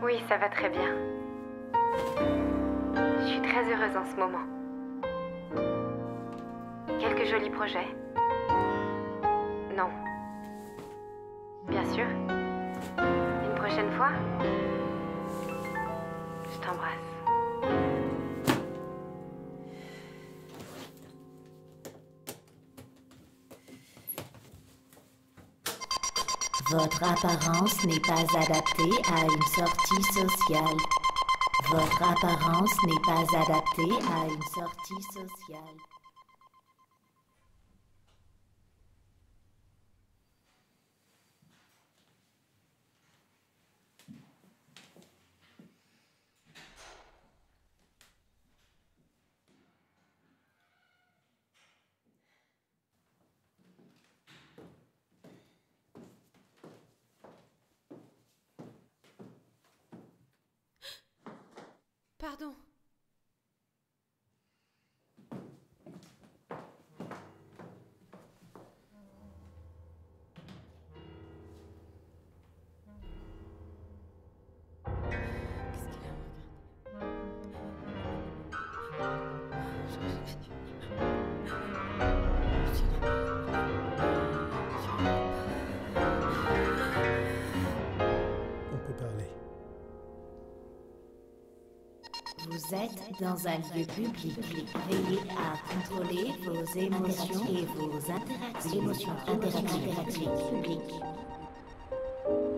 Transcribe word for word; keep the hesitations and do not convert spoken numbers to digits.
Oui, ça va très bien. Je suis très heureuse en ce moment. Quelques jolis projets. Non. Bien sûr. Une prochaine fois. Je t'embrasse. Votre apparence n'est pas adaptée à une sortie sociale. Votre apparence n'est pas adaptée à une sortie sociale. Pardon. On peut parler. Vous êtes dans un lieu public. Veillez à contrôler vos émotions et vos interactions, émotions interactives publiques.